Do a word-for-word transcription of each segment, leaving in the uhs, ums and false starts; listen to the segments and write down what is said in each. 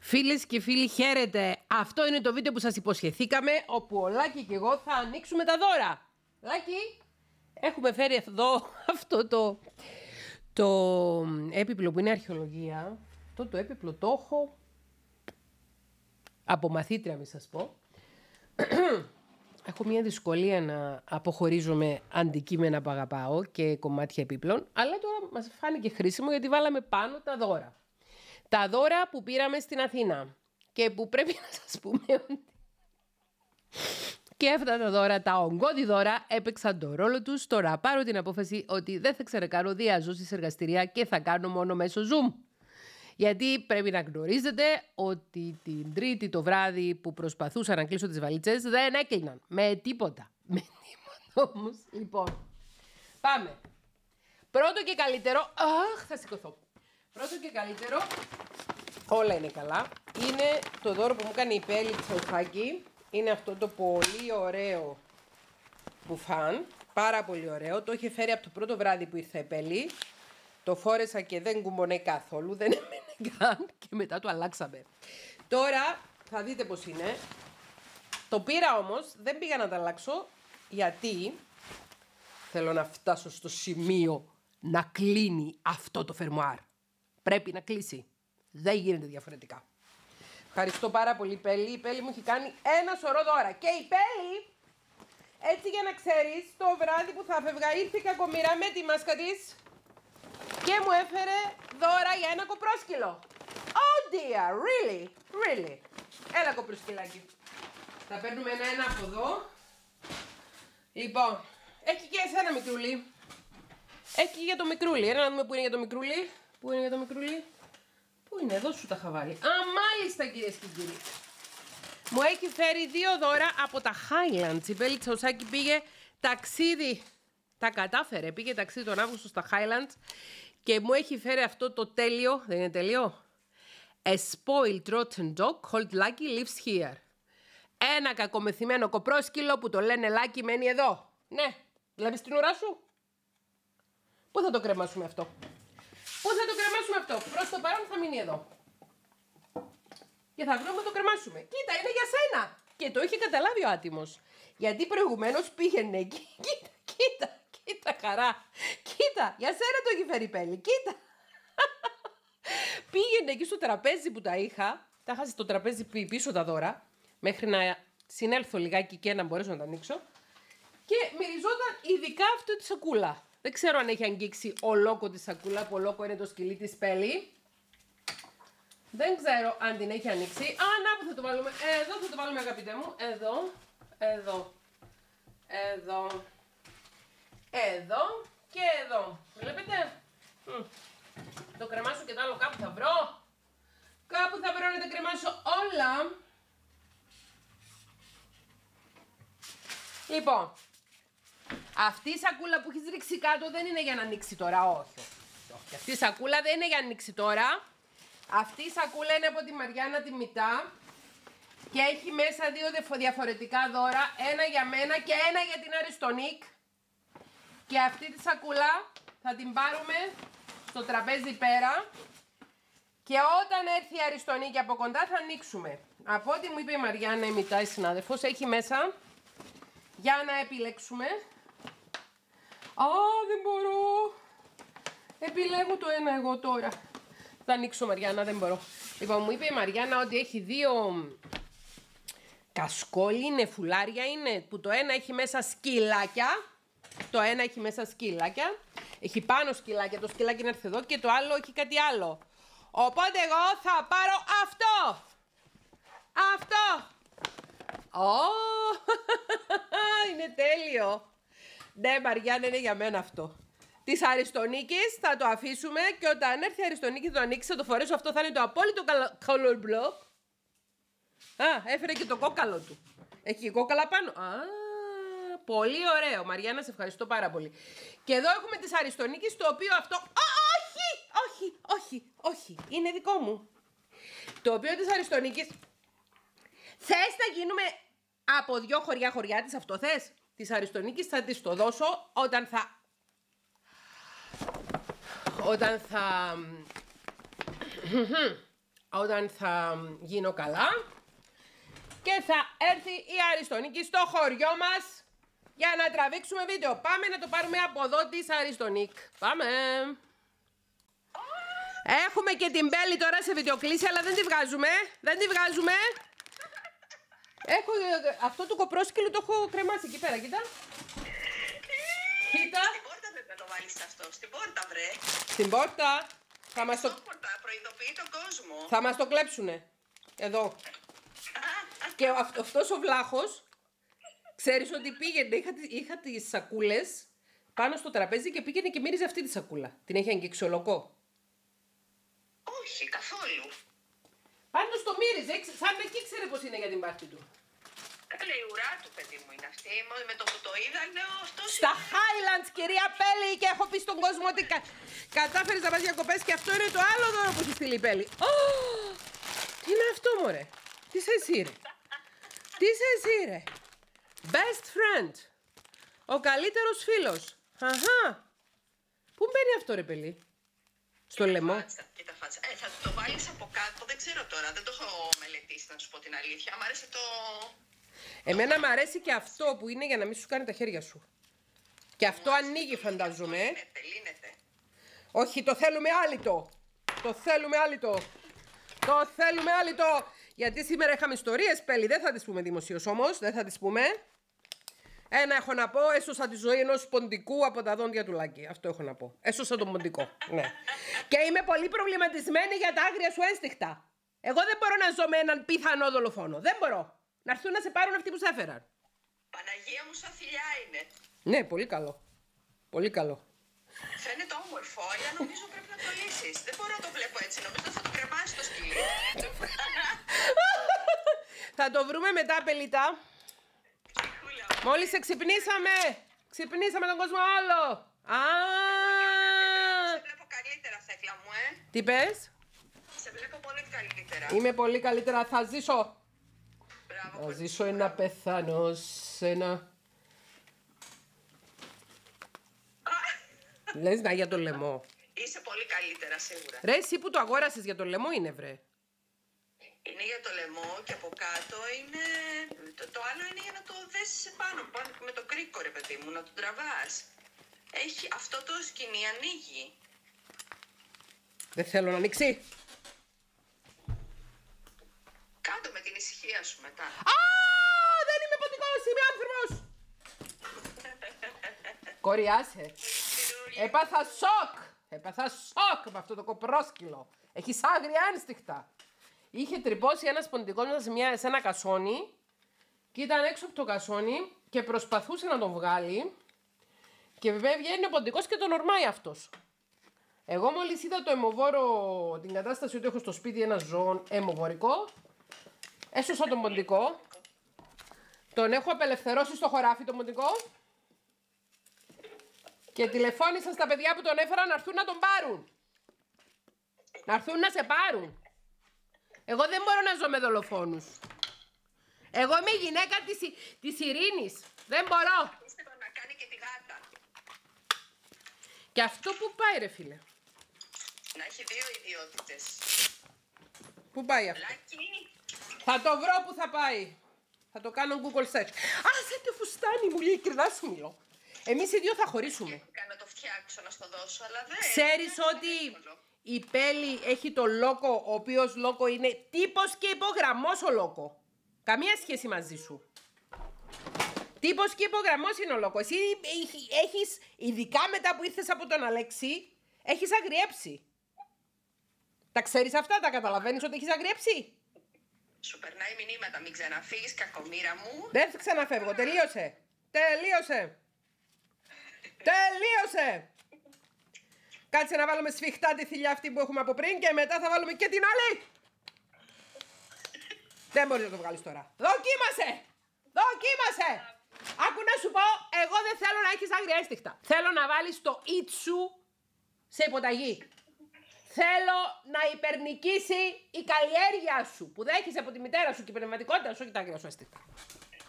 Φίλες και φίλοι, χαίρετε. Αυτό είναι το βίντεο που σας υποσχεθήκαμε, όπου ο Λάκη και εγώ θα ανοίξουμε τα δώρα. Λάκη, έχουμε φέρει εδώ αυτό το, το έπιπλο που είναι αρχαιολογία. Αυτό το έπιπλο το έχω από μαθήτρια, μη σας πω. Έχω μια δυσκολία να αποχωρίζομαι αντικείμενα που αγαπάω και κομμάτια επίπλων, αλλά τώρα μας φάνηκε χρήσιμο γιατί βάλαμε πάνω τα δώρα. Τα δώρα που πήραμε στην Αθήνα και που πρέπει να σας πούμε ότι και αυτά τα δώρα, τα ογκώδη δώρα, έπαιξαν το ρόλο τους. Τώρα πάρω την απόφαση ότι δεν θα ξανακάνω διαζώσεις εργαστηρία και θα κάνω μόνο μέσω Zoom. Γιατί πρέπει να γνωρίζετε ότι την Τρίτη το βράδυ που προσπαθούσα να κλείσω τις βαλίτσες δεν έκλειναν με τίποτα. Με τίποτα όμως. Λοιπόν, πάμε. Πρώτο και καλύτερο, αχ, θα σηκωθώ. Πρώτο και καλύτερο, όλα είναι καλά, είναι το δώρο που μου έκανε η Πέλη Τσαουφάκη. Είναι αυτό το πολύ ωραίο μπουφάν, πάρα πολύ ωραίο. Το είχε φέρει από το πρώτο βράδυ που ήρθε η Πέλη. Το φόρεσα και δεν κουμπονέ καθόλου, δεν έμενε καν και μετά το αλλάξαμε. Τώρα θα δείτε πως είναι. Το πήρα όμως, δεν πήγα να το αλλάξω, γιατί θέλω να φτάσω στο σημείο να κλείνει αυτό το φερμουάρ. Πρέπει να κλείσει. Δεν γίνεται διαφορετικά. Ευχαριστώ πάρα πολύ, Πέλη. Η Πέλη μου έχει κάνει ένα σωρό δώρα. Και η Πέλη, έτσι για να ξέρεις, το βράδυ που θα φεύγα ήρθε η κακομοίρα με τη μάσκα της και μου έφερε δώρα για ένα κοπρόσκυλο. Oh dear, really, really. Έλα κοπροσκυλάκι. Θα παίρνουμε ένα-ένα από εδώ. Λοιπόν, έχει και εσένα μικρούλι. Έχει και για το μικρούλι. Έλα να δούμε που είναι για το μικρούλι. Πού είναι για το μικρούλι? Πού είναι? Εδώ σου τα είχα βάλει. Α, μάλιστα, κυρίες και κύριοι. Μου έχει φέρει δύο δώρα από τα Highlands. Η Πέλη Τσαουσάκη πήγε ταξίδι. Τα κατάφερε. Πήγε ταξίδι τον Αύγουστο στα Highlands και μου έχει φέρει αυτό το τέλειο. Δεν είναι τέλειο? A spoiled rotten dog called Lucky lives here. Ένα κακομεθυμένο κοπρόσκυλο που το λένε Lucky μένει εδώ. Ναι, βλέπεις την ουρά σου? Πού θα το κρεμάσουμε αυτό? Πού θα το κρεμάσουμε αυτό? Προς το παρόν θα μείνει εδώ. Και θα βρούμε το κρεμάσουμε. Κοίτα, είναι για σένα. Και το είχε καταλάβει ο άτιμος. Γιατί προηγουμένως πήγαινε εκεί. Κοίτα, κοίτα, κοίτα χαρά. Κοίτα, για σένα το έχει φέρει η Πέλη. Κοίτα. Πήγαινε εκεί στο τραπέζι που τα είχα. Τα είχα στο τραπέζι πίσω τα δώρα. Μέχρι να συνέλθω λιγάκι και να μπορέσω να τα ανοίξω. Και μυριζόταν ειδικά αυτό τη σακούλα. Δεν ξέρω αν έχει αγγίξει ολόκο τη σακούλα, που ολόκο είναι το σκυλί της Πέλη. Δεν ξέρω αν την έχει ανοίξει. Α, να που θα το βάλουμε. Εδώ θα το βάλουμε, αγαπητέ μου. Εδώ, εδώ, εδώ, εδώ και εδώ. Βλέπετε. Μ. Το κρεμάσω και το άλλο κάπου θα βρω. Κάπου θα βρω να τα κρεμάσω όλα. Λοιπόν. Αυτή η σακούλα που έχεις ρίξει κάτω δεν είναι για να ανοίξει τώρα, όχι. όχι. Αυτή η σακούλα δεν είναι για να ανοίξει τώρα. Αυτή η σακούλα είναι από τη Μαριάννα τη Μητά και έχει μέσα δύο διαφορετικά δώρα, ένα για μένα και ένα για την Αριστονίκ. Και αυτή τη σακούλα θα την πάρουμε στο τραπέζι πέρα και όταν έρθει η Αριστονίκ από κοντά θα ανοίξουμε. Από ό,τι μου είπε η Μαριάννα η Μητά, η συνάδελφος, έχει μέσα για να επιλέξουμε. Α, δεν μπορώ. Επιλέγω το ένα εγώ τώρα. Θα ανοίξω, Μαριάννα, δεν μπορώ. Λοιπόν, μου είπε η Μαριάννα ότι έχει δύο κασκόλι, νεφουλάρια είναι, που το ένα έχει μέσα σκυλάκια. Το ένα έχει μέσα σκυλάκια. Έχει πάνω σκυλάκια, το σκυλάκι είναι έρθει εδώ και το άλλο έχει κάτι άλλο. Οπότε εγώ θα πάρω αυτό. Αυτό. Ω, είναι τέλειο. Ναι, Μαριάννα, είναι για μένα αυτό. Της Αριστονίκης θα το αφήσουμε και όταν έρθει η Αριστονίκη θα το ανοίξει, θα το φορέσω. Αυτό θα είναι το απόλυτο color block. Α, έφερε και το κόκαλο του. Έχει και κόκαλα πάνω. Α, πολύ ωραίο. Μαριάννα, σε ευχαριστώ πάρα πολύ. Και εδώ έχουμε της Αριστονίκης, το οποίο αυτό... Α, όχι, όχι, όχι, όχι. Είναι δικό μου. Το οποίο της Αριστονίκης... Θες να γίνουμε από δυο χωριά χωριά της, αυτό θες? Της Αριστονίκης θα της το δώσω όταν θα... Όταν θα... όταν θα γίνω καλά και θα έρθει η Αριστονίκη στο χωριό μας για να τραβήξουμε βίντεο. Πάμε να το πάρουμε από εδώ της Αριστονίκ. Πάμε! Έχουμε και την Μπέλη τώρα σε βιντεοκλήση, αλλά δεν τη βγάζουμε. Δεν τη βγάζουμε. Έχω, αυτό το κοπρόσκυλο το έχω κρεμάσει εκεί πέρα, κοίτα. Κοίτα. Στην πόρτα δεν θα το βάλεις αυτό. Στην πόρτα, βρε. Στην πόρτα. Θα μας το... πόρτα, προειδοποιεί τον κόσμο. Θα μας το κλέψουνε. Εδώ. Και αυ- αυτός ο βλάχος, ξέρεις ότι πήγαινε, είχα, είχα τις σακούλες πάνω στο τραπέζι και πήγαινε και μύριζε αυτή τη σακούλα. Την έχει αγγίξει ο λοκό. Όχι, καθόλου. Πάντως το μύριζε, έξε- σαν να εκεί ξέρε πως είναι για την πάρτι του. Καλά, η ουρά του, παιδί μου, είναι αυτή. Με το που το είδα, λέω αυτός. Στα Highlands, κυρία Πέλη, και έχω πει στον κόσμο ότι κα... κατάφερες να πας διακοπές και αυτό είναι το άλλο δώρο που έχει στείλει η Πέλη. Oh, τι είναι αυτό, μωρέ. Τι σε εσύ, ρε. Τι σε εσύ, ρε. Best friend. Ο καλύτερος φίλος. Αχα. Πού μπαίνει αυτό, ρε, Πέλη. Στο λαιμό. Φάτσα, κοίτα φάτσα. Ε, θα το βάλεις από κάτω, δεν ξέρω τώρα. Δεν το έχω μελετήσει, να σου πω την αλήθεια. Μ' άρεσε το... Εμένα μου αρέσει και αυτό που είναι για να μην σου κάνει τα χέρια σου. Και αυτό ανοίγει, φαντάζομαι. Λύνεται, λύνεται. Όχι, το θέλουμε άλυτο. Το θέλουμε άλυτο. Το θέλουμε άλυτο. Γιατί σήμερα είχαμε ιστορίες, Πέλη. Δεν θα τις πούμε δημοσίως όμως. Δεν θα τις πούμε. Ένα έχω να πω. Έσωσα τη ζωή ενός ποντικού από τα δόντια του Λάκη. Αυτό έχω να πω. Έσωσα τον ποντικό. Ναι. Και είμαι πολύ προβληματισμένη για τα άγρια σου ένστικτα. Εγώ δεν μπορώ να ζω με έναν πιθανό δολοφόνο. Δεν μπορώ. Να έρθουν να σε πάρουν αυτοί που σε έφεραν. Παναγία μου, σαν θηλιά είναι. Ναι, πολύ καλό. Πολύ καλό. Φαίνεται όμορφο, αλλά νομίζω πρέπει να το λύσεις. Δεν μπορώ να το βλέπω έτσι. Νομίζω θα το κρεμάσει το σκυλί. Θα το βρούμε μετά, Πελίτα. Μόλις σε ξυπνήσαμε. Ξυπνήσαμε τον κόσμο άλλο. Α! Σε βλέπω καλύτερα, Θέκλα μου, ε. Τι πες? Σε βλέπω πολύ καλύτερα. Είμαι πολύ καλύτερα. Θα ζήσω. Μπράβο, Θα πολύ. ζήσω ένα πεθάνω σε ένα... Λες να για το λαιμό. Είσαι πολύ καλύτερα, σίγουρα. Ρε, εσύ που το αγόρασες για το λαιμό είναι, βρε. Είναι για το λαιμό και από κάτω είναι... Το, το άλλο είναι για να το δέσεις πάνω, πάνω με το κρίκο, ρε παιδί μου, να το τραβάς. Έχει... Αυτό το σκηνή ανοίγει. Δεν θέλω να ανοίξει. Κάτω με την ησυχία σου μετά. Α, δεν είμαι ποντικός, είμαι άνθρωπος. Κοριάσε. Έπαθα σοκ. Έπαθα σοκ με αυτό το κοπρόσκυλο. Έχει άγρια ένστικτα. Είχε τρυπώσει ένας ποντικός μας σε, μια, σε ένα κασόνι και ήταν έξω από το κασόνι και προσπαθούσε να τον βγάλει και βέβαια βγαίνει ο ποντικός και τον ορμάει αυτός. Εγώ μόλις είδα το αιμοβόρο, την κατάσταση ότι έχω στο σπίτι ένα ζώο αιμοβορικό, έσωσα τον ποντικό, τον έχω απελευθερώσει στο χωράφι τον ποντικό και τηλεφώνησα στα παιδιά που τον έφεραν να έρθουν να τον πάρουν. Να έρθουν να σε πάρουν. Εγώ δεν μπορώ να ζω με δολοφόνους. Εγώ είμαι η γυναίκα της, της ειρήνης. Δεν μπορώ. Πίστευα να κάνει και τη γάτα. Και αυτό που πάει, ρε φίλε. Να έχει δύο ιδιότητες. Πού πάει αυτό? Λάκι. Θα το βρω που θα πάει. Θα το κάνω Google search. Α, σε τι φουστάνι μου, ειλικρινά σου μιλώ. Εμείς οι δύο θα χωρίσουμε. Να το φτιάξω, να στο δώσω, αλλά δεν... Ξέρεις δεν είναι ότι εύκολο. η Πέλη έχει το λόκο, ο οποίος λόκο είναι τύπος και υπογραμμός ο λόκο. Καμία σχέση μαζί σου. Τύπος και υπογραμμός είναι ο λόκο. Εσύ έχεις, ειδικά μετά που ήρθες από τον Αλέξη, έχεις αγριέψει. Τα ξέρεις αυτά, τα καταλαβαίνεις ότι έχεις αγριέψει? Σου περνάει μηνύματα, μην ξαναφύγεις, κακομοίρα μου. Δεν ξαναφεύγω, τελείωσε. Τελείωσε. Τελείωσε. Κάτσε να βάλουμε σφιχτά τη θηλιά αυτή που έχουμε από πριν και μετά θα βάλουμε και την άλλη. Δεν μπορείς να το βγάλεις τώρα. Δοκίμασε. Δοκίμασε. Άκου να σου πω, εγώ δεν θέλω να έχεις άγρια ένστικτα. Θέλω να βάλεις το ιτ σου σε υποταγή. Θέλω να υπερνικήσει η καλλιέργεια σου που δέχεσαι από τη μητέρα σου και η πνευματικότητα σου, όχι τα άγρια σου ένστικτα.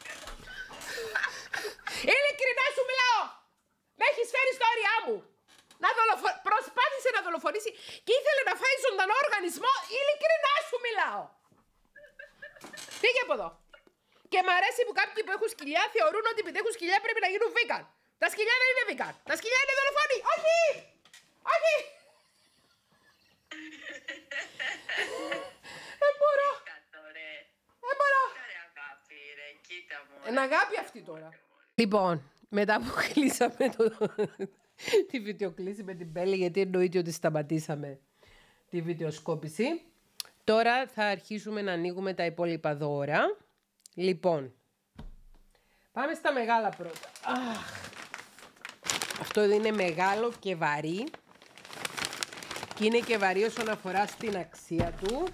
Ειλικρινά σου μιλάω. Με έχεις φέρει στα όρια μου. να δολοφο... προσπάθησε να δολοφονήσει και ήθελε να φάει ζωντανό οργανισμό. Ειλικρινά σου μιλάω. Φύγε από εδώ. Και μ' αρέσει που κάποιοι που έχουν σκυλιά θεωρούν ότι επειδή έχουν σκυλιά πρέπει να γίνουν vegan. Τα σκυλιά δεν είναι vegan. Τα σκυλιά είναι δολοφόνοι. Όχι! Όχι! Δεν μπορώ. Δεν μπορώ. Είναι αγάπη αυτή τώρα. Λοιπόν, μετά που κλείσαμε το... τη βιντεοκλήση με την Μπέλη, γιατί εννοείται ότι σταματήσαμε τη βιντεοσκόπηση, τώρα θα αρχίσουμε να ανοίγουμε τα υπόλοιπα δώρα. Λοιπόν, πάμε στα μεγάλα πρώτα. Αχ, αυτό είναι μεγάλο και βαρύ. Και είναι και βαρύ όσον αφορά στην αξία του,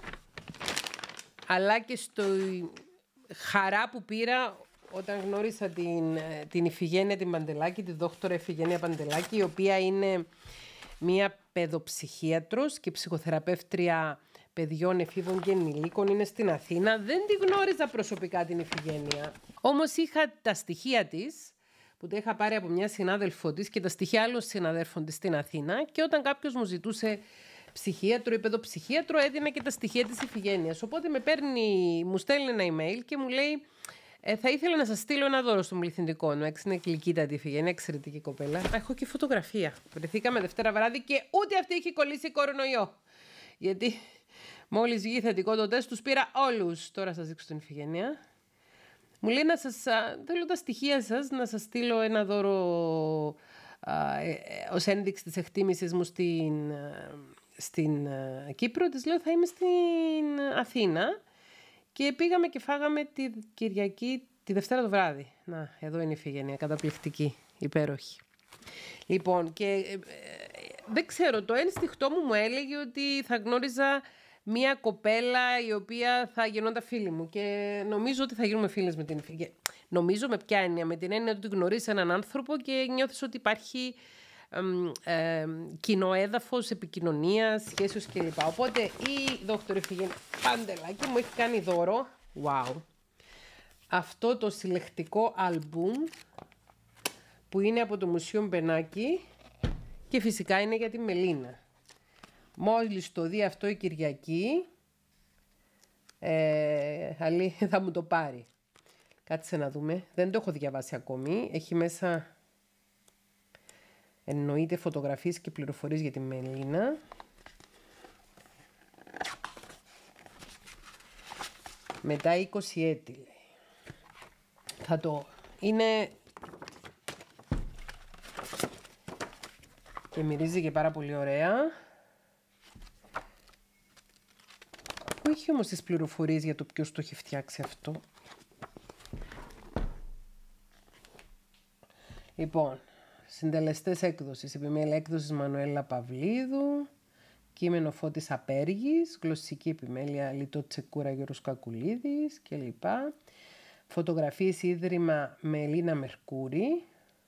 αλλά και στο χαρά που πήρα όταν γνώρισα την, την Ιφηγένεια την Παντελάκη, τη δόκτωρα Ιφηγένεια Παντελάκη, η οποία είναι μία παιδοψυχίατρος και ψυχοθεραπεύτρια παιδιών, εφήβων και ενηλίκων. Είναι στην Αθήνα. Δεν τη γνώριζα προσωπικά την Ιφηγένεια. Όμως είχα τα στοιχεία της, που τα είχα πάρει από μια συνάδελφό της και τα στοιχεία άλλων συναδέρφων της στην Αθήνα, και όταν κάποιος μου ζητούσε ψυχίατρο ή παιδοψυχίατρο έδινα και τα στοιχεία της Ιφηγένειας. Οπότε με παίρνει, μου στέλνει ένα email και μου λέει ε, θα ήθελα να σας στείλω ένα δώρο στον πληθυντικό μου. Έξι είναι γλυκύτατη Ιφηγένεια, εξαιρετική κοπέλα. Έχω και φωτογραφία. Βρεθήκαμε Δευτέρα βράδυ και ούτε αυτή έχει κολλήσει κορονοϊό. Γιατί μόλις βγει θετικό το τεστ τους πήρα όλους. Τώρα σας δείξω την Ιφηγένεια. Μου λέει να σας, α, θέλω τα στοιχεία σας, να σας στείλω ένα δώρο α, ε, ε, ως ένδειξη της εκτίμησης μου στην, α, στην α, Κύπρο. Της λέω θα είμαι στην Αθήνα και πήγαμε και φάγαμε τη Κυριακή, τη Δευτέρα το βράδυ. Να, εδώ είναι η Ιφηγένεια, καταπληκτική, υπέροχη. Λοιπόν, και ε, ε, δεν ξέρω, το ένστικτό μου μου έλεγε ότι θα γνώριζα μία κοπέλα η οποία θα γινόταν φίλη μου και νομίζω ότι θα γίνουμε φίλες με την Ιφηγένεια. Νομίζω με ποια έννοια, με την έννοια ότι γνωρίζεις έναν άνθρωπο και νιώθεις ότι υπάρχει ε, ε, κοινό έδαφος, επικοινωνία, σχέσεως κλπ. Οπότε η δόκτωρ Ιφηγένεια Παντελάκη μου έχει κάνει δώρο, wow, αυτό το συλλεκτικό άλμπουμ που είναι από το Μουσείο Μπενάκη και φυσικά είναι για τη Μελίνα. Μόλις το δει αυτό η Κυριακή, ε, αλλή, θα μου το πάρει. Κάτσε να δούμε. Δεν το έχω διαβάσει ακόμη. Έχει μέσα, εννοείται, φωτογραφίες και πληροφορίες για τη Μελίνα. Μετά είκοσι έτη, λέει. Θα το... Είναι... Και μυρίζει και πάρα πολύ ωραία. Πού έχει όμως τις πληροφορίες για το ποιος το έχει φτιάξει αυτό? Λοιπόν, συντελεστές έκδοσης. Επιμέλεια έκδοσης Μανουέλα Παυλίδου. Κείμενο Φώτης Απέργης. Γλωσσική επιμέλεια Λιτό Τσεκούρα Γιώργος Κακουλίδης κλπ. Φωτογραφίες Ίδρυμα Μελίνα Μερκούρη.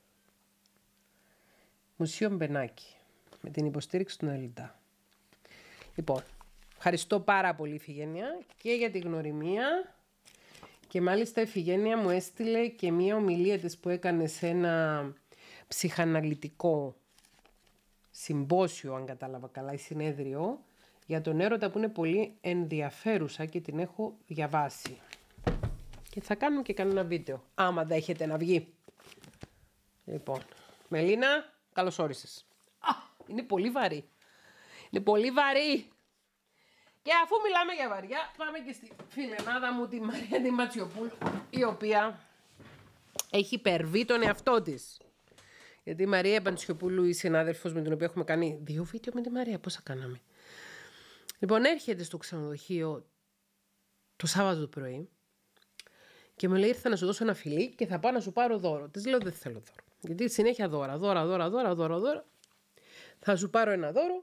Μουσείο Μπενάκη. Με την υποστήριξη του Νελιτά. Λοιπόν, ευχαριστώ πάρα πολύ Ιφηγένεια και για τη γνωριμία και μάλιστα η Ιφηγένεια μου έστειλε και μία ομιλία της που έκανε σε ένα ψυχαναλυτικό συμπόσιο, αν κατάλαβα καλά, ή συνέδριο, για τον έρωτα που είναι πολύ ενδιαφέρουσα και την έχω διαβάσει. Και θα κάνουμε και κανένα βίντεο, άμα δέχεται να βγει. Λοιπόν, Μελίνα, καλώς όρισες. Α, είναι πολύ βαρύ. Είναι πολύ βαρύ. Και αφού μιλάμε για βαριά, πάμε και στη φιλενάδα μου, τη Μαρία τη Ματσιοπούλου, η οποία έχει υπερβεί τον εαυτό της. Γιατί η Μαρία Παντσιοπούλου, η συνάδελφος με την οποία έχουμε κάνει δύο βίντεο με τη Μαρία, πόσα κάναμε. Λοιπόν, έρχεται στο ξενοδοχείο το Σάββατο το πρωί και μου λέει: ήρθα να σου δώσω ένα φιλί και θα πάω να σου πάρω δώρο. Της λέω: δεν θέλω δώρο. Γιατί συνέχεια δώρα, δώρα, δώρα, δώρα, δώρα, δώρα. Θα σου πάρω ένα δώρο.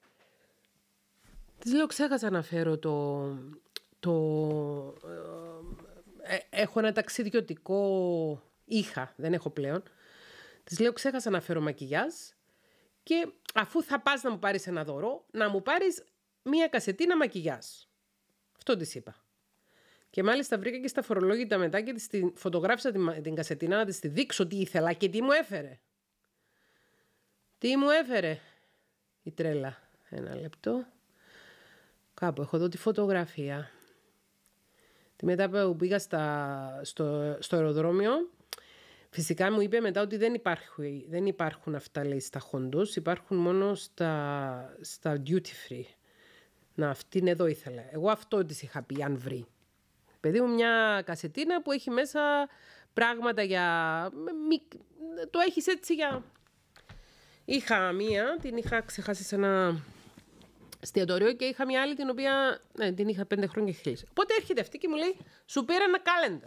Της λέω: ξέχασα να φέρω το... το ε, έχω ένα ταξιδιωτικό... Είχα, δεν έχω πλέον. Της λέω: ξέχασα να φέρω μακιγιάζ και αφού θα πας να μου πάρεις ένα δώρο, να μου πάρεις μία κασετίνα μακιγιάζ. Αυτό της είπα. Και μάλιστα βρήκα και στα φορολόγητα μετά και της τη φωτογράφησα την, την κασετίνα να της τη δείξω τι ήθελα και τι μου έφερε. Τι μου έφερε η τρέλα. Ένα λεπτό. Κάπου έχω εδώ τη φωτογραφία. Τη μετά που πήγα στα, στο, στο αεροδρόμιο, φυσικά μου είπε μετά ότι δεν υπάρχουν, δεν υπάρχουν αυτά, λέει, στα Χόντος, υπάρχουν μόνο στα, στα duty free. Να, αυτήν εδώ ήθελα. Εγώ αυτό της είχα πει, αν βρει. Παιδί μου, μια κασετίνα που έχει μέσα πράγματα για... Το έχεις έτσι για... Είχα μία, την είχα ξεχάσει σε ένα εστιατόριο και είχα μια άλλη την οποία ναι, την είχα πέντε χρόνια και χίλιες. Οπότε έρχεται αυτή και μου λέει, σου πήρα ένα calendar.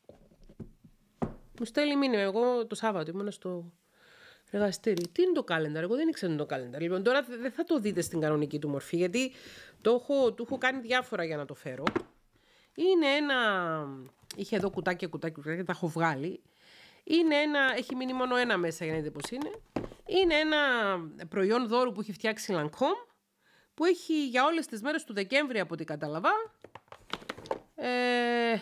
Μου στέλνει μήνυμα, εγώ το Σάββατο ήμουν στο εργαστήρι. Τι είναι το calendar, εγώ δεν ήξερα το calendar. Λοιπόν, τώρα δεν θα το δείτε στην κανονική του μορφή, γιατί το έχω, του έχω κάνει διάφορα για να το φέρω. Είναι ένα, είχε εδώ κουτάκια, κουτάκια, κουτάκια, τα έχω βγάλει. Είναι ένα, έχει μείνει μόνο ένα μέσα για να δείτε πώς είναι. Είναι ένα προϊόν δώρου που έχει φτιάξει η Lancome, που έχει για όλες τις μέρες του Δεκέμβρη, από ό,τι κατάλαβα, ε,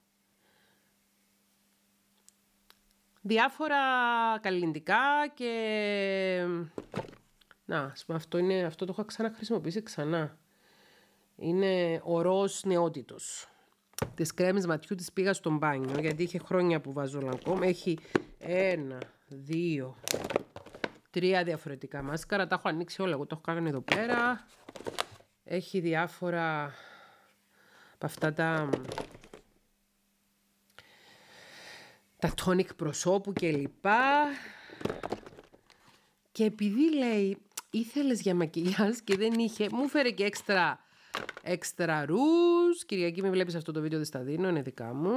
διάφορα καλλυντικά και... Να, ας πούμε, αυτό, είναι, αυτό το έχω ξαναχρησιμοποιήσει ξανά. Είναι ο ροζ νεότητος. Τις κρέμες ματιού τις πήγα στο μπάνιο, γιατί είχε χρόνια που βάζω Lancome. Έχει ένα, δύο, τρία διαφορετικά μάσκαρα. Τα έχω ανοίξει όλα, εγώ το έχω κάνει εδώ πέρα. Έχει διάφορα από αυτά τα... τα τόνικ προσώπου και λοιπά. Και επειδή, λέει, ήθελες για μακιγιάζ και δεν είχε, μου φέρε και έξτρα, έξτρα ρούζ. Κυριακή, με βλέπεις αυτό το βίντεο, δεν στα δίνω, είναι δικά μου.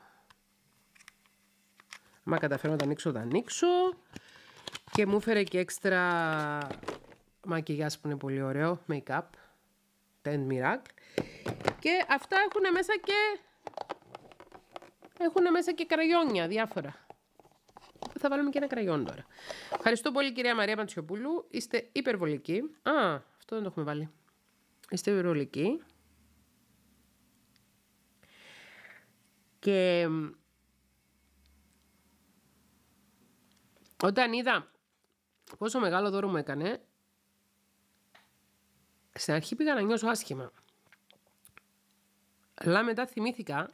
Άμα καταφέρω να τα ανοίξω, τα ανοίξω. Και μου φέρε και έξτρα μακιγιάζ που είναι πολύ ωραίο, make-up, ten Miracle. Και αυτά έχουν μέσα και... έχουν μέσα και κραγιόνια, διάφορα. Θα βάλουμε και ένα κραγιόν τώρα. Ευχαριστώ πολύ, κυρία Μαρία Παντσιοπούλου. Είστε υπερβολικοί. Α, αυτό δεν το έχουμε βάλει. Είστε υπερβολικοί. Και όταν είδα πόσο μεγάλο δώρο μου έκανε, στην αρχή πήγα να νιώσω άσχημα. Αλλά μετά θυμήθηκα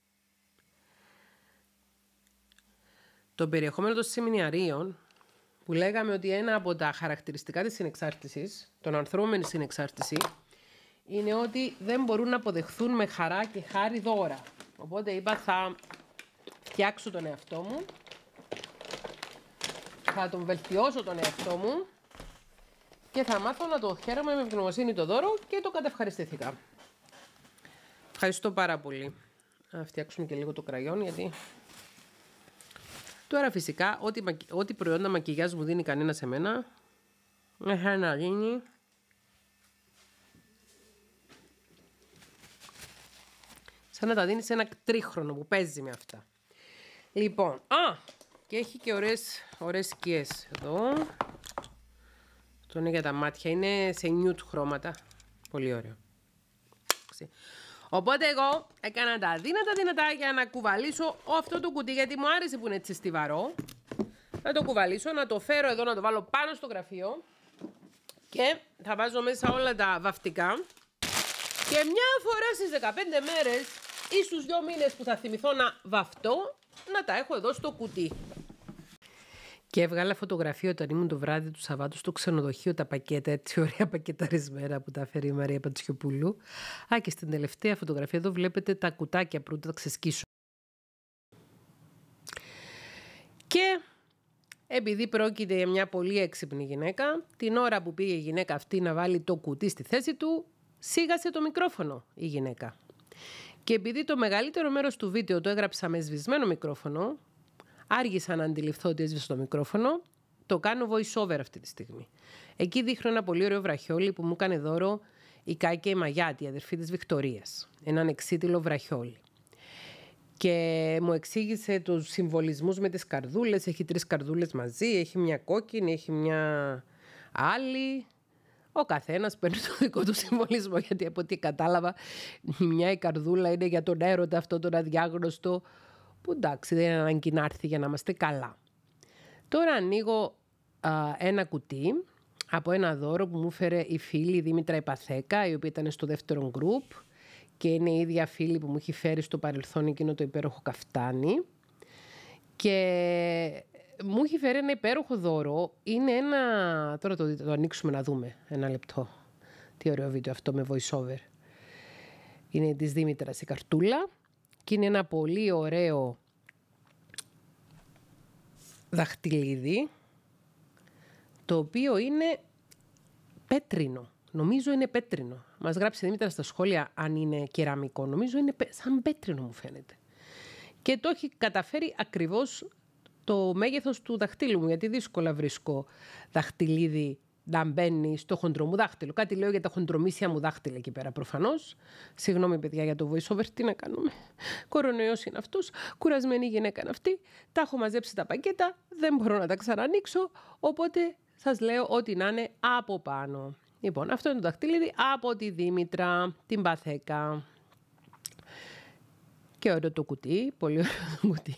το περιεχόμενο των σεμιναρίων, που λέγαμε ότι ένα από τα χαρακτηριστικά της συνεξάρτησης, των ανθρώπων με συνεξάρτηση, είναι ότι δεν μπορούν να αποδεχθούν με χαρά και χάρη δώρα. Οπότε είπα, θα φτιάξω τον εαυτό μου, θα τον βελτιώσω τον εαυτό μου και θα μάθω να το χαίρομαι με ευγνωμοσύνη το δώρο, και το κατευχαριστήθηκα. Ευχαριστώ πάρα πολύ. Να φτιάξουμε και λίγο το κραγιόν, γιατί... Τώρα φυσικά, ό,τι, ό,τι προϊόντα μακιγιάζ μου δίνει κανένα σε μένα, έχει να γίνει... σαν να τα δίνει σε ένα τρίχρονο που παίζει με αυτά. Λοιπόν, α, και έχει και ωραίες, ωραίες σκιές εδώ. Αυτό είναι για τα μάτια, είναι σε nude χρώματα. Πολύ ωραίο. Οπότε εγώ έκανα τα δύνατα δυνατά για να κουβαλήσω αυτό το κουτί, γιατί μου άρεσε που είναι έτσι στιβαρό. Να το κουβαλήσω, να το φέρω εδώ, να το βάλω πάνω στο γραφείο και θα βάζω μέσα όλα τα βαφτικά. Και μια φορά στις δεκαπέντε μέρες ή στους δύο μήνες που θα θυμηθώ να βαφτώ, να τα έχω εδώ στο κουτί. Και έβγαλα φωτογραφία όταν ήμουν το βράδυ του Σαββάτου στο ξενοδοχείο, τα πακέτα, έτσι ωραία πακεταρισμένα που τα φέρει η Μαρία Παντσιοπούλου. Α, και στην τελευταία φωτογραφία εδώ βλέπετε τα κουτάκια που τα ξεσκίσω. Και επειδή πρόκειται για μια πολύ έξυπνη γυναίκα, την ώρα που πήγε η γυναίκα αυτή να βάλει το κουτί στη θέση του, σίγασε το μικρόφωνο η γυναίκα. Και επειδή το μεγαλύτερο μέρος του βίντεο το έγραψα με σβησμένο μικρόφωνο, άργησα να αντιληφθώ ότι έσβησε το μικρόφωνο, το κάνω voice over αυτή τη στιγμή. Εκεί δείχνω ένα πολύ ωραίο βραχιόλι που μου έκανε δώρο η Κάκια η Μαγιάτη, η αδερφή της Βικτωρίας. Έναν εξίτηλο βραχιόλι. Και μου εξήγησε τους συμβολισμούς με τις καρδούλες. Έχει τρεις καρδούλες μαζί, έχει μια κόκκινη, έχει μια άλλη. Ο καθένας παίρνει το δικό του συμβολισμό, γιατί από ό,τι κατάλαβα, η μια η καρδούλα είναι για τον έρωτα, αυτό τον αδιάγνωστο, που εντάξει δεν είναι ανάγκη να έρθει για να είμαστε καλά. Τώρα ανοίγω α, ένα κουτί από ένα δώρο που μου έφερε η φίλη Δήμητρα Υπαθέκα, η οποία ήταν στο δεύτερο γκρουπ και είναι η ίδια φίλη που μου έχει φέρει στο παρελθόν εκείνο το υπέροχο καφτάνι. Και μου έχει φέρει ένα υπέροχο δώρο. Είναι ένα... Τώρα το, το ανοίξουμε να δούμε. Ένα λεπτό. Τι ωραίο βίντεο αυτό με voice-over. Είναι της Δήμητρας η καρτούλα. Και είναι ένα πολύ ωραίο δαχτυλίδι, το οποίο είναι πέτρινο. Νομίζω είναι πέτρινο. Μας γράψει η Δήμητρα στα σχόλια αν είναι κεραμικό. Νομίζω είναι σαν πέτρινο μου φαίνεται. Και το έχει καταφέρει ακριβώς το μέγεθος του δαχτύλου μου, γιατί δύσκολα βρίσκω δαχτυλίδι να μπαίνει στο χοντρό μου δάχτυλο. Κάτι λέω για τα χοντρομύσια μου δάχτυλα εκεί πέρα προφανώς. Συγγνώμη παιδιά για το voice-over, τι να κάνουμε. Κορονοϊός είναι αυτός, κουρασμένη γυναίκα είναι αυτή. Τα έχω μαζέψει τα πακέτα, δεν μπορώ να τα ξανανοίξω, οπότε σας λέω ότι να είναι από πάνω. Λοιπόν, αυτό είναι το δαχτυλίδι από τη Δήμητρα, την Παθέκα. Και ωραίο το κουτί, πολύ ωραίο το κουτί.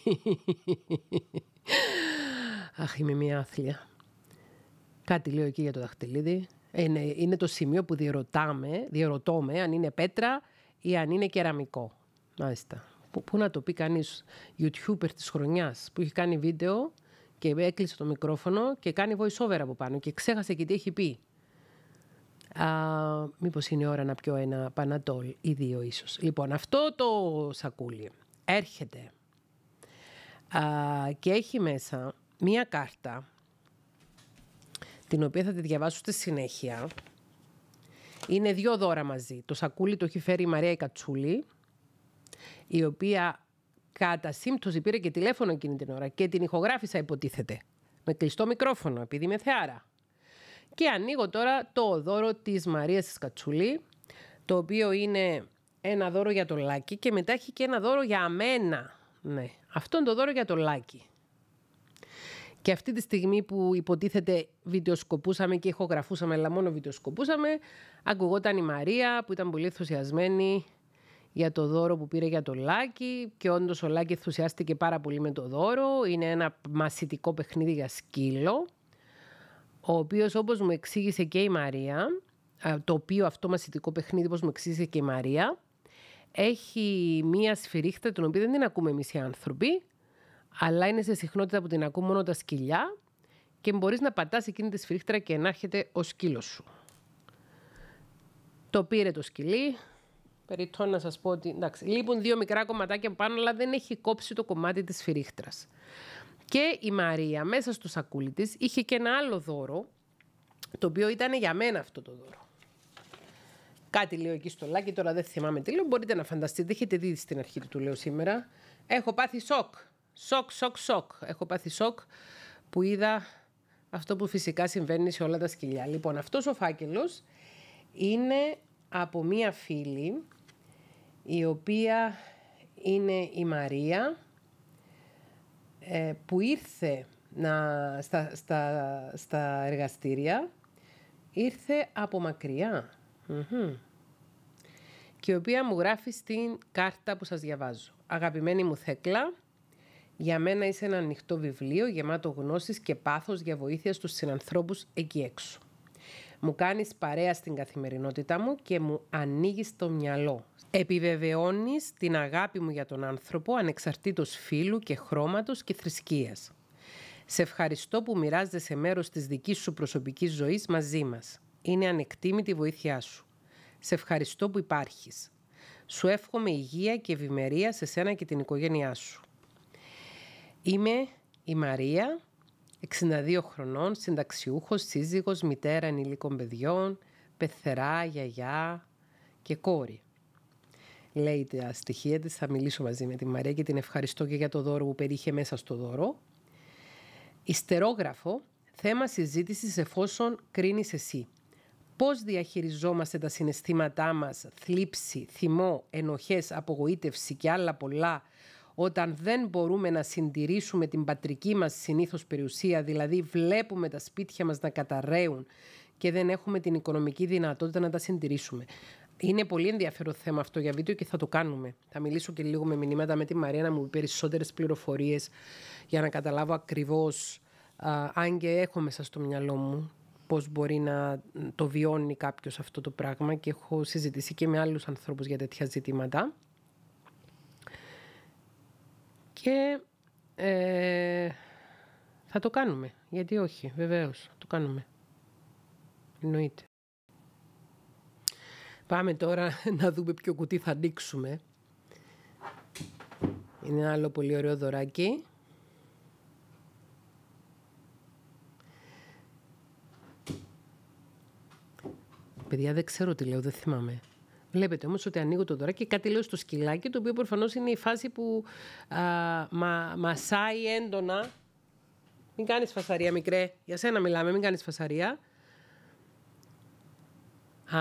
Αχ, είμαι μια άθλια. Κάτι λέω εκεί για το δαχτυλίδι. Είναι, είναι το σημείο που διερωτάμε, διερωτώμε αν είναι πέτρα ή αν είναι κεραμικό. Μάλιστα. Πού, πού να το πει κανείς YouTuber της χρονιάς που έχει κάνει βίντεο και έκλεισε το μικρόφωνο και κάνει voice-over από πάνω και ξέχασε και τι έχει πει. Α, μήπως είναι ώρα να πιω ένα πανατόλ ή δύο ίσως. Λοιπόν, αυτό το σακούλι έρχεται α, και έχει μέσα μία κάρτα, την οποία θα τη διαβάσω στη συνέχεια. Είναι δύο δώρα μαζί. Το σακούλι το έχει φέρει η Μαρία η Κατσούλη, η οποία κατά σύμπτωση πήρε και τηλέφωνο εκείνη την ώρα και την ηχογράφησα υποτίθεται, με κλειστό μικρόφωνο, επειδή είμαι θεάρα. Και ανοίγω τώρα το δώρο της Μαρίας της Κατσούλη, το οποίο είναι ένα δώρο για το Λάκη και μετά έχει και ένα δώρο για μένα. Ναι, αυτό είναι το δώρο για το Λάκη. Και αυτή τη στιγμή που υποτίθεται βιντεοσκοπούσαμε και ηχογραφούσαμε, αλλά μόνο βιντεοσκοπούσαμε, ακουγόταν η Μαρία που ήταν πολύ ενθουσιασμένη για το δώρο που πήρε για το Λάκη και όντως ο Λάκη ενθουσιάστηκε πάρα πολύ με το δώρο. Είναι ένα μαθητικό παιχνίδι για σκύλο, ο οποίος όπως μου εξήγησε και η Μαρία, το οποίο αυτό μαθητικό παιχνίδι όπως μου εξήγησε και η Μαρία, έχει μία σφυρίχτα την οποία δεν την ακούμε εμείς οι άνθρωποι, αλλά είναι σε συχνότητα που την ακούν μόνο τα σκυλιά και μπορείς να πατάς εκείνη τη σφυρίχτρα και να έρχεται ο σκύλος σου. Το πήρε το σκυλί. Περιττώ να σας πω ότι εντάξει, λείπουν δύο μικρά κομματάκια πάνω, αλλά δεν έχει κόψει το κομμάτι της σφυρίχτρας. Και η Μαρία μέσα στο σακούλι της είχε και ένα άλλο δώρο, το οποίο ήταν για μένα αυτό το δώρο. Κάτι λέω εκεί στο Λάκη, τώρα δεν θυμάμαι τι λέω, μπορείτε να φανταστείτε, έχετε δει στην αρχή του λέω σήμερα. Έχω πάθει σοκ, σοκ, σοκ, σοκ. Έχω πάθει σοκ που είδα αυτό που φυσικά συμβαίνει σε όλα τα σκυλιά. Λοιπόν, αυτός ο φάκελος είναι από μία φίλη, η οποία είναι η Μαρία, που ήρθε να, στα, στα, στα εργαστήρια, ήρθε από μακριά. Mm-hmm. Και η οποία μου γράφει στην κάρτα που σας διαβάζω. Αγαπημένη μου Θέκλα, για μένα είσαι ένα ανοιχτό βιβλίο γεμάτο γνώσεις και πάθος για βοήθεια στους συνανθρώπους εκεί έξω. Μου κάνεις παρέα στην καθημερινότητά μου και μου ανοίγεις το μυαλό. Επιβεβαιώνεις την αγάπη μου για τον άνθρωπο ανεξαρτήτως φύλου και χρώματος και θρησκείας. Σε ευχαριστώ που μοιράζεσαι μέρος της δικής σου προσωπικής ζωής μαζί μας. Είναι ανεκτήμητη η βοήθειά σου. Σε ευχαριστώ που υπάρχεις. Σου εύχομαι υγεία και ευημερία σε σένα και την οικογένειά σου. Είμαι η Μαρία, εξήντα δύο χρονών, συνταξιούχος, σύζυγος, μητέρα ενηλίκων παιδιών, πεθερά, γιαγιά και κόρη. Λέει τα στοιχεία της, θα μιλήσω μαζί με τη Μαρία και την ευχαριστώ και για το δώρο που περιείχε μέσα στο δώρο. Ιστερόγραφο, θέμα συζήτησης εφόσον κρίνεις εσύ. Πώς διαχειριζόμαστε τα συναισθήματά μας, θλίψη, θυμό, ενοχές, απογοήτευση και άλλα πολλά, όταν δεν μπορούμε να συντηρήσουμε την πατρική μας συνήθως περιουσία, δηλαδή βλέπουμε τα σπίτια μας να καταρρέουν και δεν έχουμε την οικονομική δυνατότητα να τα συντηρήσουμε. Είναι πολύ ενδιαφέρον θέμα αυτό για βίντεο και θα το κάνουμε. Θα μιλήσω και λίγο με μηνύματα με τη Μαρία να μου πει περισσότερες πληροφορίες για να καταλάβω ακριβώς α, αν και έχω μέσα στο μυαλό μου πώς μπορεί να το βιώνει κάποιος αυτό το πράγμα και έχω συζητήσει και με άλλους ανθρώπους για τέτοια ζητήματα. Και ε, θα το κάνουμε. Γιατί όχι, βεβαίως, θα το κάνουμε. Εννοείται. Πάμε τώρα να δούμε ποιο κουτί θα ανοίξουμε. Είναι ένα άλλο πολύ ωραίο δωράκι. Παιδιά, δεν ξέρω τι λέω, δεν θυμάμαι. Βλέπετε όμως ότι ανοίγω το δωράκι και κάτι λέω στο σκυλάκι, το οποίο προφανώς είναι η φάση που α, μα, μασάει έντονα. Μην κάνεις φασαρία, μικρέ. Για σένα μιλάμε, μην κάνεις φασαρία. Α,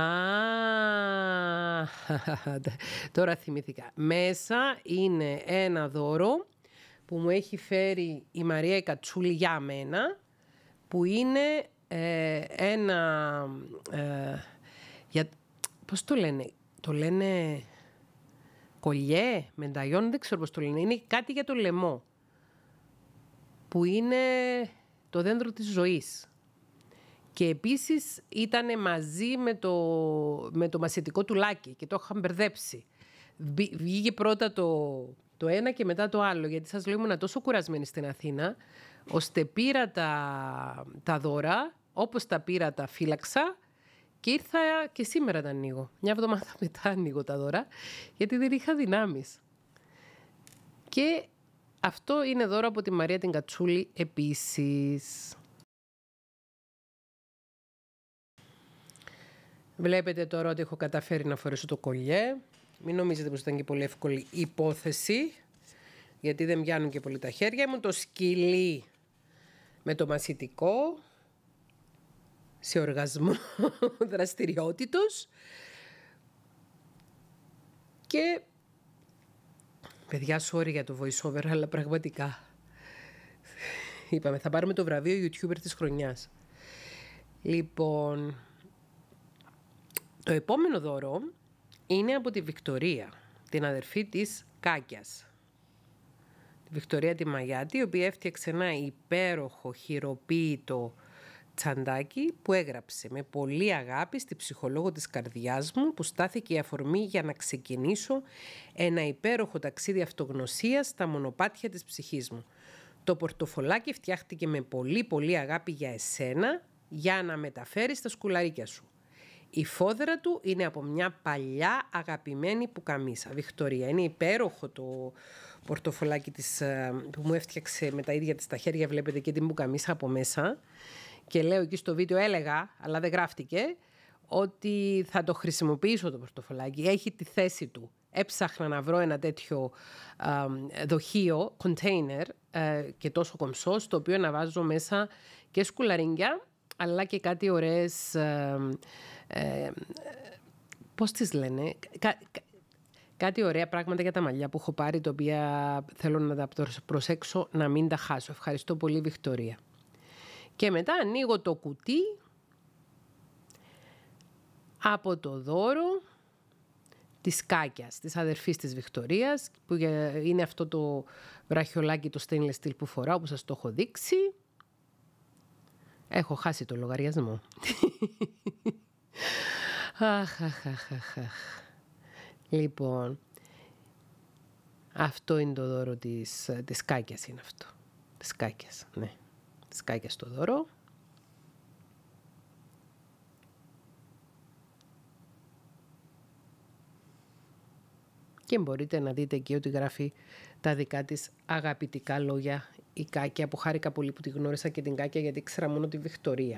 τώρα θυμήθηκα. Μέσα είναι ένα δώρο που μου έχει φέρει η Μαρία η Κατσούλη για μένα, που είναι ε, ένα... Ε, για, πώς το λένε, το λένε κολλιέ, μενταγιόν, δεν ξέρω πώς το λένε. Είναι κάτι για το λαιμό, που είναι το δέντρο της ζωής. Και επίσης ήταν μαζί με το, με το μασιτικό τουλάκι και το είχαν μπερδέψει. Βγήκε πρώτα το, το ένα και μετά το άλλο, γιατί σας λέω ήμουν τόσο κουρασμένη στην Αθήνα, ώστε πήρα τα, τα δώρα, όπως τα πήρα τα φύλαξα και ήρθα και σήμερα τα ανοίγω. Μια εβδομάδα μετά ανοίγω τα δώρα, γιατί δεν είχα δυνάμεις. Και αυτό είναι δώρο από τη Μαρία την Κατσούλη επίσης. Βλέπετε τώρα ότι έχω καταφέρει να φορέσω το κολλιέ. Μην νομίζετε πως ήταν και πολύ εύκολη υπόθεση, γιατί δεν πιάνουν και πολύ τα χέρια μου. Το σκυλί με το μασιτικό, σε οργασμό δραστηριότητος. Και, παιδιά, sorry για το voice over, αλλά πραγματικά είπαμε, θα πάρουμε το βραβείο YouTuber της χρονιάς. Λοιπόν, το επόμενο δώρο είναι από τη Βικτωρία, την αδερφή της Κάκιας. Τη Βικτωρία τη Μαγιάτη, η οποία έφτιαξε ένα υπέροχο χειροποίητο τσαντάκι που έγραψε με πολύ αγάπη στη ψυχολόγο της καρδιάς μου, που στάθηκε η αφορμή για να ξεκινήσω ένα υπέροχο ταξίδι αυτογνωσίας στα μονοπάτια της ψυχής μου. Το πορτοφολάκι φτιάχτηκε με πολύ πολύ αγάπη για εσένα, για να μεταφέρεις τα σκουλαρίκια σου. Η φόδρα του είναι από μια παλιά αγαπημένη πουκαμίσα. Βικτωρία, είναι υπέροχο το πορτοφολάκι της, που μου έφτιαξε με τα ίδια της τα χέρια. Βλέπετε και την πουκαμίσα από μέσα. Και λέω εκεί στο βίντεο, έλεγα, αλλά δεν γράφτηκε, ότι θα το χρησιμοποιήσω το πορτοφολάκι. Έχει τη θέση του. Έψαχνα να βρω ένα τέτοιο α, δοχείο, container, α, και τόσο κομψό, στο οποίο να βάζω μέσα και σκουλαρίνγκια, αλλά και κάτι ωραίες... Α, Ε, πώς τις λένε, Κα, κάτι ωραία πράγματα για τα μαλλιά που έχω πάρει, τα οποία θέλω να τα προσέξω να μην τα χάσω. Ευχαριστώ πολύ, Βικτωρία. Και μετά ανοίγω το κουτί από το δώρο της Κάκιας, της αδερφής της Βικτωρίας, που είναι αυτό το βραχιολάκι, το stainless steel που φοράω, που σας το έχω δείξει. Έχω χάσει το λογαριασμό. Αχ, αχ, αχ, αχ, αχ. Λοιπόν, αυτό είναι το δώρο της, της Κάκιας, είναι αυτό. Της Κάκιας, ναι. Της Κάκιας το δώρο. Και μπορείτε να δείτε εκεί ότι γράφει τα δικά της αγαπητικά λόγια η Κάκια, που χάρηκα πολύ που τη γνώρισα και την Κάκια, γιατί ήξερα μόνο τη Βικτωρία.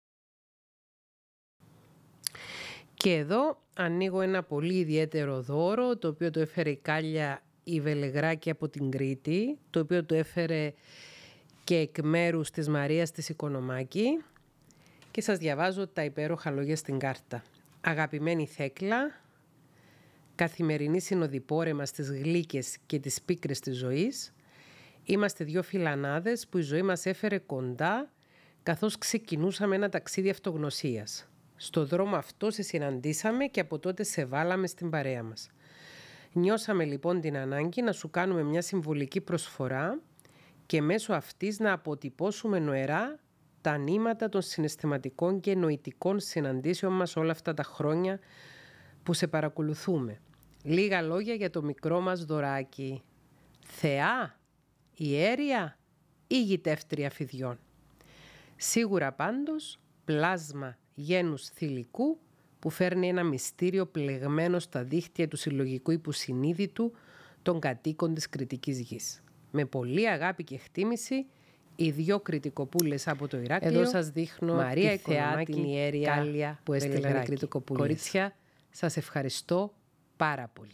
Και εδώ ανοίγω ένα πολύ ιδιαίτερο δώρο, το οποίο το έφερε η Κάλια η Βελεγράκη από την Κρήτη, το οποίο το έφερε και εκ μέρους της Μαρίας της Οικονομάκη, και σας διαβάζω τα υπέροχα λόγια στην κάρτα. Αγαπημένη Θέκλα, καθημερινή συνοδοιπόρεμα στις γλύκες και τις πίκρες της ζωής, είμαστε δυο φιλανάδες που η ζωή μας έφερε κοντά, καθώς ξεκινούσαμε ένα ταξίδι αυτογνωσίας. Στο δρόμο αυτό σε συναντήσαμε και από τότε σε βάλαμε στην παρέα μας. Νιώσαμε λοιπόν την ανάγκη να σου κάνουμε μια συμβολική προσφορά και μέσω αυτής να αποτυπώσουμε νοερά τα νήματα των συναισθηματικών και νοητικών συναντήσεων μας όλα αυτά τα χρόνια που σε παρακολουθούμε. Λίγα λόγια για το μικρό μας δωράκι. Θεά, ιέρια ή γητεύτρια φιδιών. Σίγουρα πάντως πλάσμα γένους θηλυκού που φέρνει ένα μυστήριο πλεγμένο στα δίχτυα του συλλογικού υποσυνείδητου των κατοίκων της Κρητικής Γης. Με πολλή αγάπη και εκτίμηση, οι δυο κρητικοπούλες από το Ηράκλειο. Εδώ σας δείχνω Μαρία τη Θεά, την ιέρια Κάλια που έστειλαν οι κρητικοπούλες. Κορίτσια, σας ευχαριστώ πάρα πολύ.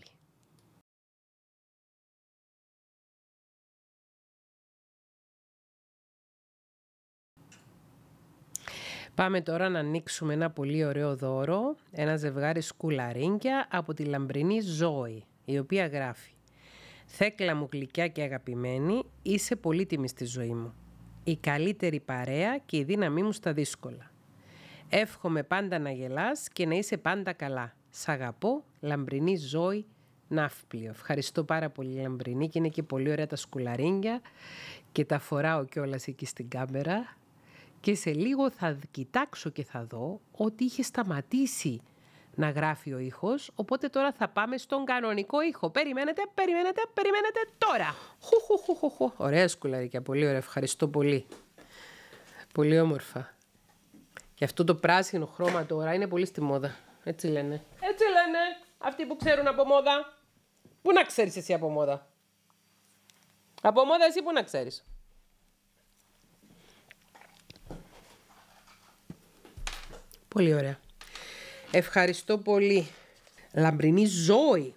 Πάμε τώρα να ανοίξουμε ένα πολύ ωραίο δώρο, ένα ζευγάρι σκουλαρίνκια από τη λαμπρινή Ζώη, η οποία γράφει «Θέκλα μου γλυκιά και αγαπημένη, είσαι πολύτιμη στη ζωή μου. Η καλύτερη παρέα και η δύναμή μου στα δύσκολα. Εύχομαι πάντα να γελάς και να είσαι πάντα καλά. Σ' αγαπώ, λαμπρινή Ζώη Ναύπλιο». Ευχαριστώ πάρα πολύ λαμπρινή και είναι και πολύ ωραία τα σκουλαρίνκια και τα φοράω κιόλας εκεί στην κάμερα. Και σε λίγο θα κοιτάξω και θα δω ότι είχε σταματήσει να γράφει ο ήχος, οπότε τώρα θα πάμε στον κανονικό ήχο. Περιμένετε, περιμένετε, περιμένετε τώρα. Χου, χου, χου, χου, χου. Ωραία σκουλαρίκια, πολύ ωραία, ευχαριστώ πολύ. Πολύ όμορφα. Και αυτό το πράσινο χρώμα τώρα είναι πολύ στη μόδα. Έτσι λένε. Έτσι λένε αυτοί που ξέρουν από μόδα. Πού να ξέρεις εσύ από μόδα? Από μόδα εσύ πού να ξέρεις? Πολύ ωραία. Ευχαριστώ πολύ. Λαμπρινή Ζώη.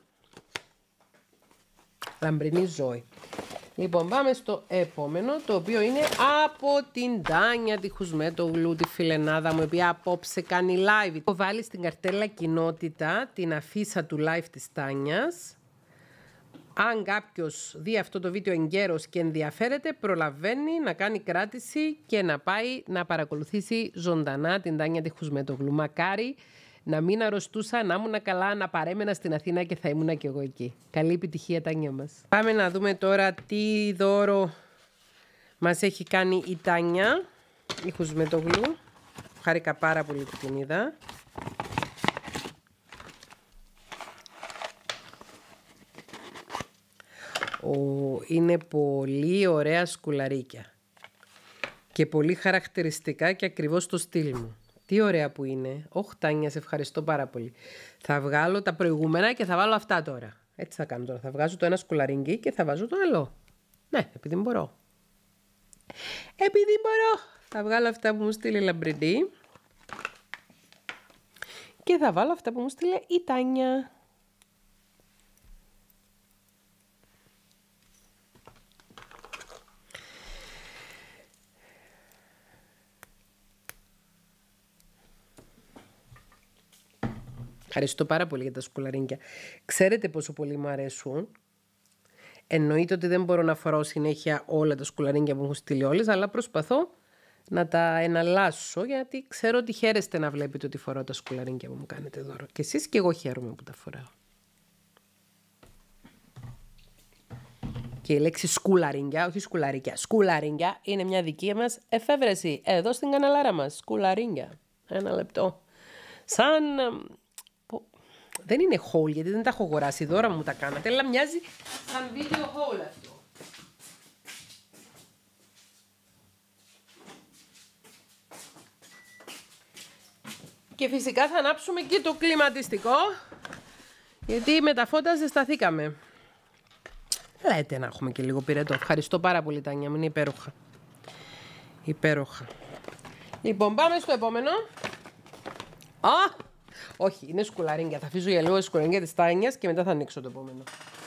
Λαμπρινή Ζώη. Λοιπόν, πάμε στο επόμενο, το οποίο είναι από την Τάνια τη Χουσμέτογλου, τη φιλενάδα μου, η οποία απόψε κάνει live. Έχω βάλει στην καρτέλα κοινότητα την αφίσα του live της Τάνιας. Αν κάποιος δει αυτό το βίντεο εγκαίρος και ενδιαφέρεται, προλαβαίνει να κάνει κράτηση και να πάει να παρακολουθήσει ζωντανά την Τάνια τη Χουσμέτογλου. Μακάρι να μην αρρωστούσα, να ήμουν καλά, να παρέμενα στην Αθήνα και θα ήμουν και εγώ εκεί. Καλή επιτυχία, Τάνια μας. Πάμε να δούμε τώρα τι δώρο μας έχει κάνει η Τάνια η Χουσμέτογλου. Χάρηκα πάρα πολύ που την είδα. Ο, είναι πολύ ωραία σκουλαρίκια και πολύ χαρακτηριστικά και ακριβώς το στυλ μου. Τι ωραία που είναι. Ωχ, Τάνια, σε ευχαριστώ πάρα πολύ. Θα βγάλω τα προηγούμενα και θα βάλω αυτά τώρα. Έτσι θα κάνω τώρα. Θα βγάζω το ένα σκουλαρίνκι και θα βάζω το άλλο. Ναι, επειδή μπορώ. Επειδή μπορώ. Θα βγάλω αυτά που μου στείλει η Λαμπρινή και θα βάλω αυτά που μου στείλε η Τάνια. Ευχαριστώ πάρα πολύ για τα σκουλαρίνκια. Ξέρετε πόσο πολύ μου αρέσουν. Εννοείται ότι δεν μπορώ να φοράω συνέχεια όλα τα σκουλαρίνκια που μου στείλει όλες, αλλά προσπαθώ να τα εναλλάσσω, γιατί ξέρω ότι χαίρεστε να βλέπετε ότι φοράω τα σκουλαρίνκια που μου κάνετε δώρο. Και εσείς και εγώ χαίρομαι που τα φοράω. Και η λέξη σκουλαρίνκια, όχι σκουλαρίκια, σκουλαρίνκια είναι μια δική μας εφεύρεση εδώ στην καναλάρα μας. Σκουλαρίνκια. Ένα λεπτό. Σαν... Δεν είναι haul, γιατί δεν τα έχω αγοράσει. Δώρα μου τα κάνατε, αλλά μοιάζει σαν video haul αυτό. Και φυσικά θα ανάψουμε και το κλιματιστικό, γιατί με τα φώτα ζεσταθήκαμε. Λέτε να έχουμε και λίγο πυρετό. Ευχαριστώ πάρα πολύ, Τάνια μου, είναι υπέροχα. Υπέροχα. Λοιπόν, πάμε στο επόμενο. Α! Όχι, είναι σκουλαρίνκια. Θα αφήσω για λίγο σκουλαρίνκια της Τάνιας και μετά θα ανοίξω το επόμενο.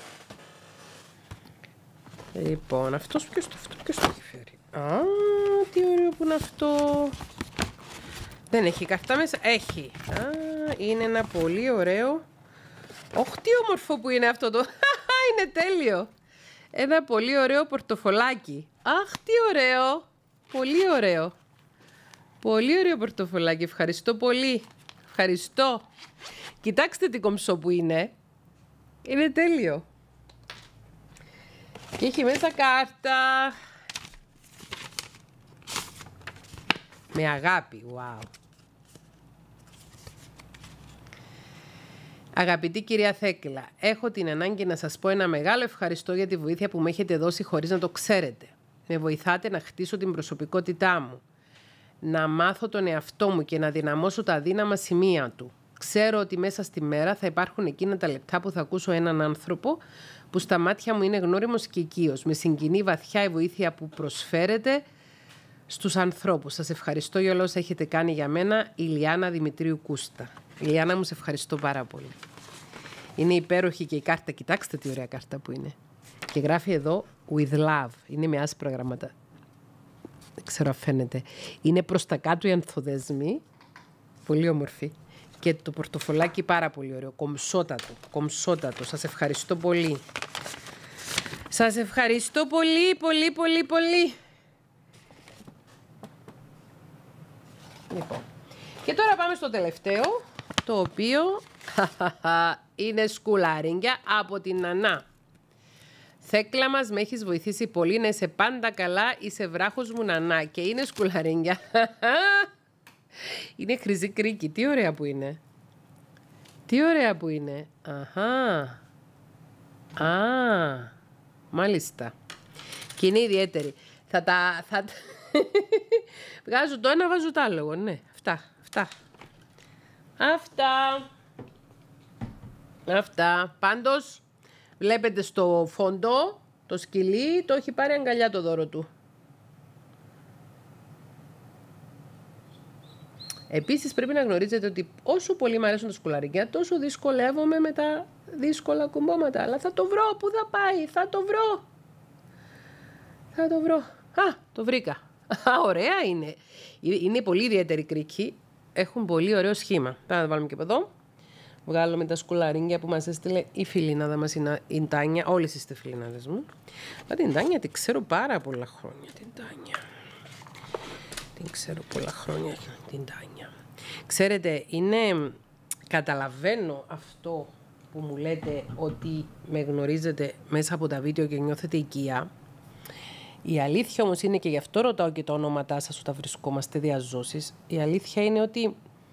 Λοιπόν, αυτός ποιος το, αυτό, ποιος το έχει φέρει? Α, τι ωραίο που είναι αυτό. Δεν έχει καυτά μέσα. Έχει. Α, είναι ένα πολύ ωραίο. Ωχ, τι όμορφο που είναι αυτό το. Είναι τέλειο. Ένα πολύ ωραίο πορτοφολάκι. Αχ, τι ωραίο. Πολύ ωραίο. Πολύ ωραίο πορτοφολάκι. Ευχαριστώ πολύ. Ευχαριστώ. Κοιτάξτε τι κομψό που είναι. Είναι τέλειο. Και έχει μέσα κάρτα. Με αγάπη. Wow. Αγαπητή κυρία Θέκλα, έχω την ανάγκη να σας πω ένα μεγάλο ευχαριστώ για τη βοήθεια που με έχετε δώσει χωρίς να το ξέρετε. Με βοηθάτε να χτίσω την προσωπικότητά μου, να μάθω τον εαυτό μου και να δυναμώσω τα αδύναμα σημεία του. Ξέρω ότι μέσα στη μέρα θα υπάρχουν εκείνα τα λεπτά που θα ακούσω έναν άνθρωπο που στα μάτια μου είναι γνώριμος και οικείος. Με συγκινεί βαθιά η βοήθεια που προσφέρετε στους ανθρώπους. Σας ευχαριστώ για όλα όσα έχετε κάνει για μένα, η Λιάννα Δημητρίου Κούστα. Η Λιάννα μου, σε ευχαριστώ πάρα πολύ. Είναι υπέροχη και η κάρτα. Κοιτάξτε τι ωραία κάρτα που είναι. Και γράφει εδώ with love. Είναι με άσπρα γραμμάτα. Δεν ξέρω αν φαίνεται. Είναι προς τα κάτω οι ανθοδέσμοι. Πολύ όμορφη. Και το πορτοφολάκι πάρα πολύ ωραίο. Κομψότατο. Κομψότατο. Σας ευχαριστώ πολύ. Σας ευχαριστώ πολύ, πολύ, πολύ, πολύ. Λοιπόν. Και τώρα πάμε στο τελευταίο, το οποίο είναι σκουλαρίνγκια από την Νανά. Θέκλα μας, με έχεις βοηθήσει πολύ να είσαι πάντα καλά, είσαι βράχος μου Νανά. Και είναι σκουλαρίνγκια. Είναι χρυσή κρίκη. Τι ωραία που είναι. Τι ωραία που είναι. Αχα. Α, μάλιστα. Και είναι ιδιαίτερη. Θα τα... Θα... Βγάζω το ένα, βάζω το άλλο. Ναι, αυτά, αυτά. Αυτά. Αυτά. Πάντως, βλέπετε στο φόντο, το σκυλί το έχει πάρει αγκαλιά το δώρο του. Επίσης πρέπει να γνωρίζετε ότι όσο πολύ μου αρέσουν τα σκουλαρίκια, τόσο δυσκολεύομαι με τα δύσκολα κουμπώματα. Αλλά θα το βρω, πού θα πάει, θα το βρω. Θα το βρω. Α, το βρήκα. Α, ωραία είναι. Είναι πολύ ιδιαίτερη κρίκη. Έχουν πολύ ωραίο σχήμα. Θα τα βάλουμε και από εδώ. Βγάλουμε τα σκουλαρίνγκια που μας έστειλε η φιλινάδα μας, η Τάνια. Όλες είστε φιλινάδες μου. Αλλά την Τάνια την ξέρω πάρα πολλά χρόνια. Την Τάνια. Την ξέρω πολλά χρόνια την Τάνια. Ξέρετε, είναι... Καταλαβαίνω αυτό που μου λέτε ότι με γνωρίζετε μέσα από τα βίντεο και νιώθετε οικία. Η αλήθεια όμως είναι, και γι' αυτό ρωτάω και τα ονόματά σας όταν βρισκόμαστε διαζώσεις, η αλήθεια είναι ότι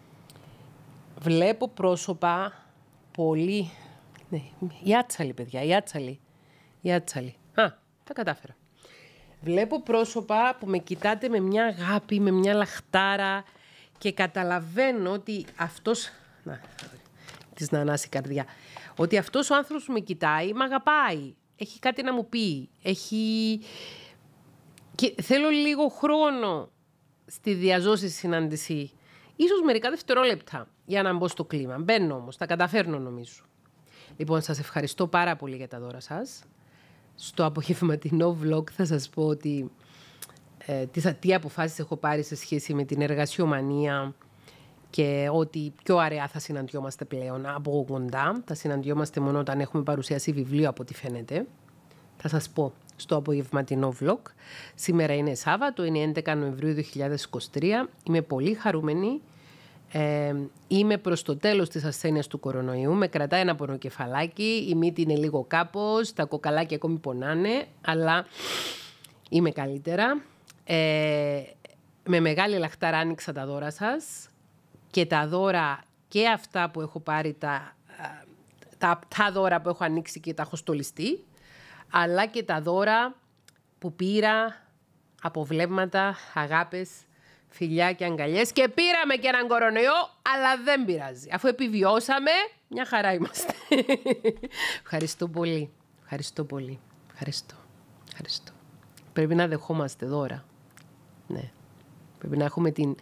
βλέπω πρόσωπα πολύ... Ναι, η άτσαλη, παιδιά, η άτσαλη. Η άτσαλη. Α, τα κατάφερα. Βλέπω πρόσωπα που με κοιτάτε με μια αγάπη, με μια λαχτάρα και καταλαβαίνω ότι αυτός... Να, της Νανάς η καρδιά. Ότι αυτός ο άνθρωπος που με κοιτάει, με αγαπάει. Έχει κάτι να μου πει. Έχει... Και θέλω λίγο χρόνο στη διαζώση συνάντηση. Ίσως μερικά δευτερόλεπτα για να μπω στο κλίμα. Μπαίνω όμως, τα καταφέρνω νομίζω. Λοιπόν, σας ευχαριστώ πάρα πολύ για τα δώρα σας. Στο απογευματινό vlog θα σας πω ότι ε, τι, τι αποφάσεις έχω πάρει σε σχέση με την εργασιομανία και ότι πιο αραιά θα συναντιόμαστε πλέον από κοντά. Θα συναντιόμαστε μόνο όταν έχουμε παρουσιάσει βιβλίο από ό,τι φαίνεται. Θα σας πω στο απογευματινό vlog. Σήμερα είναι Σάββατο, είναι έντεκα Νοεμβρίου δύο χιλιάδες είκοσι τρία. Είμαι πολύ χαρούμενη. Ε, είμαι προς το τέλος της ασθένειας του κορονοϊού. Με κρατάει ένα πονοκεφαλάκι. Η μύτη είναι λίγο κάπως. Τα κοκαλάκια ακόμη πονάνε. Αλλά είμαι καλύτερα. Ε, με μεγάλη λαχτάρα άνοιξα τα δώρα σας. Και τα δώρα και αυτά που έχω πάρει, τα, τα, τα δώρα που έχω ανοίξει και τα έχω στολιστεί. Αλλά και τα δώρα που πήρα από βλέμματα, αγάπες, φιλιά και αγκαλιές. Και πήραμε και έναν κορονοϊό, αλλά δεν πειράζει. Αφού επιβιώσαμε, μια χαρά είμαστε. Ευχαριστώ πολύ. Ευχαριστώ πολύ. Ευχαριστώ. Ευχαριστώ. Πρέπει να δεχόμαστε δώρα. Ναι. Πρέπει να έχουμε την...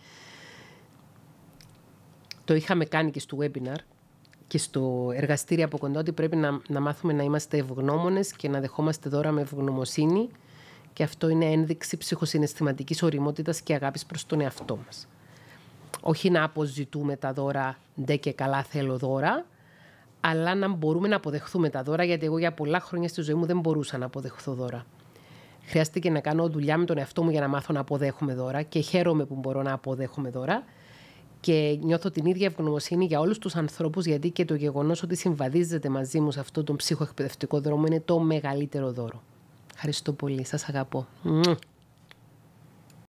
Το είχαμε κάνει και στο webinar και στο εργαστήριο από κοντά, ότι πρέπει να, να μάθουμε να είμαστε ευγνώμονες και να δεχόμαστε δώρα με ευγνωμοσύνη, και αυτό είναι ένδειξη ψυχοσυναισθηματικής ωριμότητας και αγάπης προς τον εαυτό μας. Όχι να αποζητούμε τα δώρα, ντε και καλά θέλω δώρα, αλλά να μπορούμε να αποδεχθούμε τα δώρα, γιατί εγώ για πολλά χρόνια στη ζωή μου δεν μπορούσα να αποδεχθώ δώρα. Χρειάστηκε να κάνω δουλειά με τον εαυτό μου για να μάθω να αποδέχομαι δώρα, και χαίρομαι που μπορώ να αποδέχομαι δώρα. Και νιώθω την ίδια ευγνωμοσύνη για όλους τους ανθρώπους, γιατί και το γεγονός ότι συμβαδίζετε μαζί μου σε αυτό τον ψυχοεκπαιδευτικό δρόμο είναι το μεγαλύτερο δώρο. Ευχαριστώ πολύ. Σας αγαπώ.